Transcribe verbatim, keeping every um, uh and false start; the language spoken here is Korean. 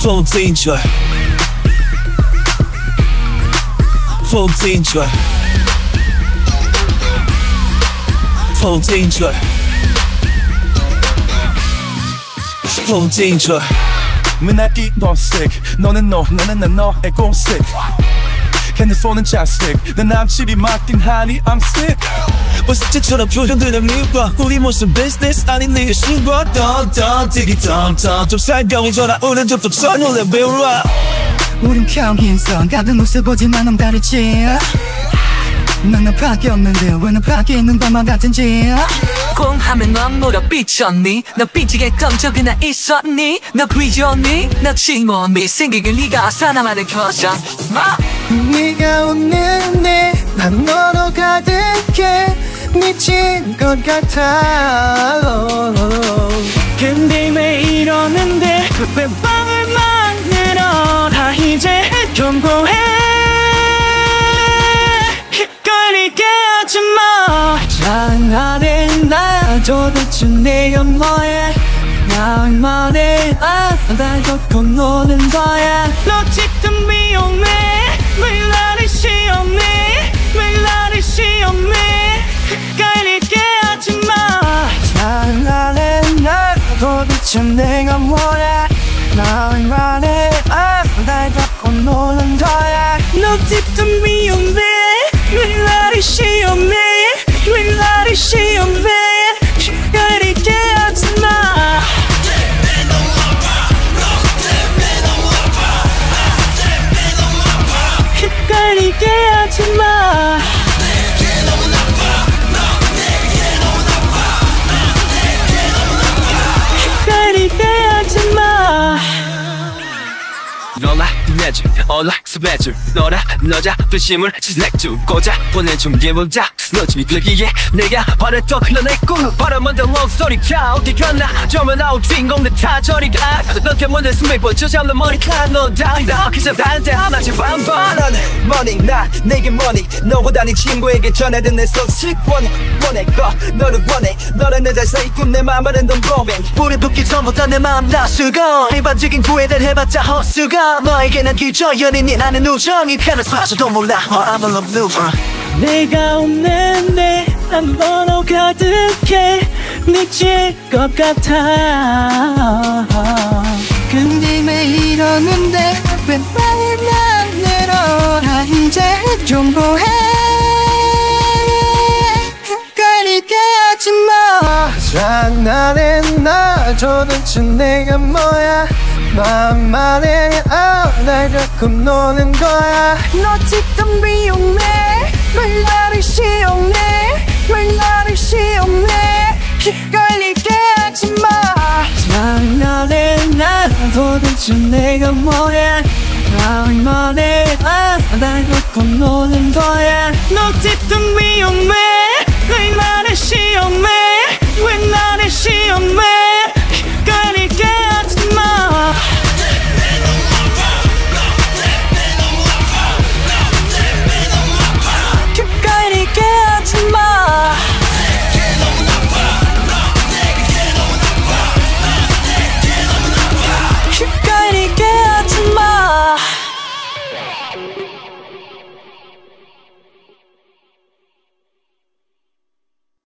Full danger, full danger, full danger, full danger. 맨날 이버식 너는 너 나는 난 너의 공식 핸드폰은 자식 내 남친이 맡긴 하니 I'm sick. 버스트처럼 표현되는 이유가 우리 모습 비즈니스 아닌 네 신과 던던 디기 던던 좀 살경이 전화오는 접속 선율 레벨라. 우린 평행선 같은 옷을 보지만 넌 다르지. 난 나 밖에 없는데 왜 나 밖에 있는 것만 같은지. 공하면 넌 뭐가 삐쳤니? 너 삐지겠던 적이 나 있었니? 너 그리웠니? 너 칭얼미 생기길 네가 사나마를 켜져. 네가 웃는데 난 너로 가득해 미친 것 같아. 근데 왜 이러는데 왜 방을 만들어. 다 이제 경고해. 헷갈리게 하지마. 장난해 나 도대체 내가 뭐야. 나 얼마나 날 걷고 노는 거야. 너 지금 위험해. 왜 나를 시험해. 왜 나를 시험해. 헷갈리게 하지마. 장난해 나 도대체 내가 뭐야. 나 얼마나 날 걷고 노는 거야. 너 지금 위험해. 왜 나를 시험해. 왜 나를 시험해. 헷갈리게 하지마. 헷갈리게 하지마. 헷갈리게 하지마. 너라 내줄 어락스매줄 너라 너자 표심을 지색주 꽂아 보낸 중계보자 스너지 들기에 내가 바랬던 너의 꿈 바라만든 롱소리가 어디 갔나 저만 아웃 주인공 내 타저리가 너한테 먼저 스맥 번져 잡는 머리카 너 다이다 그저 다른데 하나씩 반반 너는 머니 난 내게 머니 너보다 네 친구에게 전해든 내 소식 원해 원해 거 너를 원해 너는 내 잘 사이꾼 내 맘은 넌 보행 불이 붙기 전부터 내 마음 다 쓰고 일반적인 구애들 해봤자 헛수고 너에게 난 기저 연인이 나는 우정이 편해서 봐줘도 몰라 oh, I'm a love lover. 내가 없는데 난 번호 가득해 미칠 것 같아. 근데 왜 이러는데 왜 말을 만들어. 다 이제 경고해. 헷갈리게 하지마. 장난해 나 도대체 내가 뭐야. 맘만해 날 갖고 노는 거야. 너 지금 위험해. 왜 나를 시험해. 왜 나를 시험해. 헷갈리게 하지마. 장난해 나 도대체 내가 뭐야. 맘만해 날 갖고 노는 거야. 너 지금 위험해.